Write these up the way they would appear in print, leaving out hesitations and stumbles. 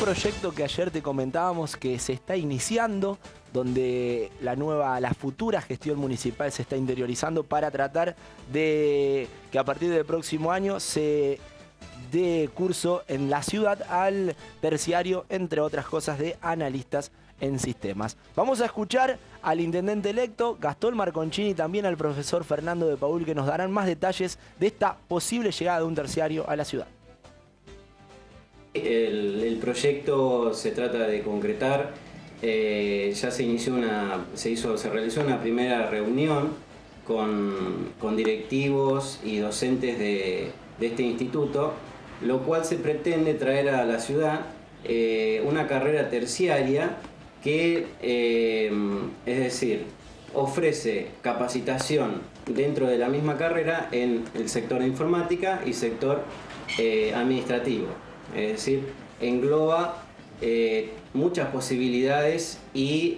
proyecto que ayer te comentábamos que se está iniciando, donde la futura gestión municipal se está interiorizando para tratar de que a partir del próximo año se dé curso en la ciudad al terciario, entre otras cosas, de analistas en sistemas. Vamos a escuchar al intendente electo, Gastón Marconchini, y también al profesor Fernando de Paul, que nos darán más detalles de esta posible llegada de un terciario a la ciudad. El proyecto se trata de concretar, ya se realizó una primera reunión con directivos y docentes de este instituto, lo cual se pretende traer a la ciudad una carrera terciaria que, es decir, ofrece capacitación dentro de la misma carrera en el sector de informática y sector administrativo. Es decir, engloba muchas posibilidades y,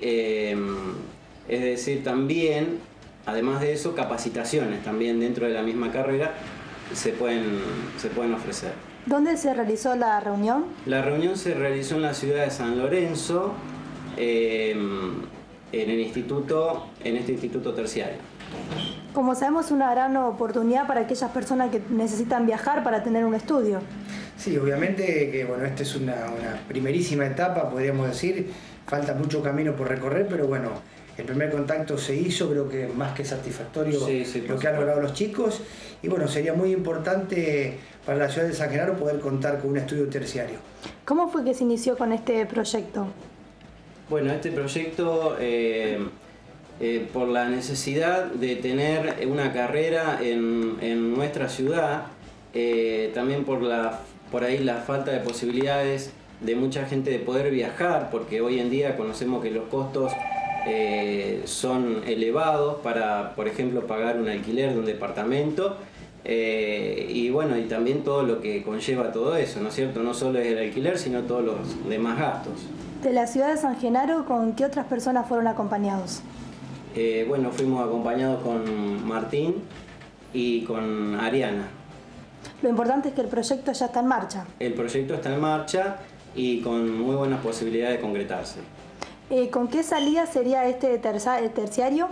es decir, también, además de eso, capacitaciones también dentro de la misma carrera se pueden ofrecer. ¿Dónde se realizó la reunión? La reunión se realizó en la ciudad de San Lorenzo, en este instituto terciario. Como sabemos, una gran oportunidad para aquellas personas que necesitan viajar para tener un estudio. Sí, obviamente que bueno, esta es una primerísima etapa, podríamos decir, falta mucho camino por recorrer, pero bueno, el primer contacto se hizo, creo que más que satisfactorio lo que han logrado los chicos, y bueno, sería muy importante para la ciudad de San Genaro poder contar con un estudio terciario. ¿Cómo fue que se inició con este proyecto? Bueno, este proyecto, por la necesidad de tener una carrera en nuestra ciudad, también por ahí la falta de posibilidades de mucha gente de poder viajar, porque hoy en día conocemos que los costos son elevados para, por ejemplo, pagar un alquiler de un departamento, y bueno, y también todo lo que conlleva todo eso, ¿no es cierto? No solo es el alquiler, sino todos los demás gastos. De la ciudad de San Genaro, ¿con qué otras personas fueron acompañados? Bueno, fuimos acompañados con Martín y con Ariana. Lo importante es que el proyecto ya está en marcha. El proyecto está en marcha y con muy buenas posibilidades de concretarse. ¿Con qué salida sería este terciario?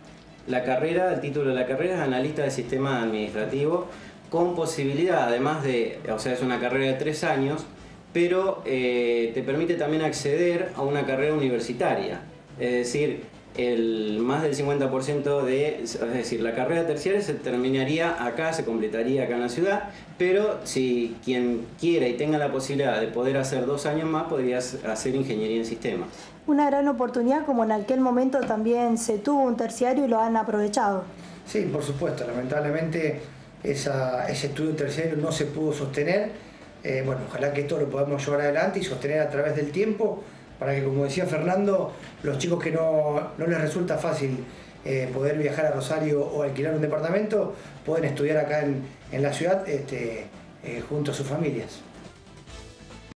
El título de la carrera es Analista de Sistema Administrativo, con posibilidad, además de, o sea, es una carrera de 3 años, pero te permite también acceder a una carrera universitaria. Es decir, más del 50% es decir, la carrera terciaria se terminaría acá, se completaría acá en la ciudad, pero si quien quiera y tenga la posibilidad de poder hacer 2 años más, podría hacer ingeniería en sistemas. Una gran oportunidad, como en aquel momento también se tuvo un terciario y lo han aprovechado. Sí, por supuesto, lamentablemente ese estudio terciario no se pudo sostener. Bueno, ojalá que esto lo podamos llevar adelante y sostener a través del tiempo, para que, como decía Fernando, los chicos que no les resulta fácil poder viajar a Rosario o alquilar un departamento, pueden estudiar acá en la ciudad junto a sus familias.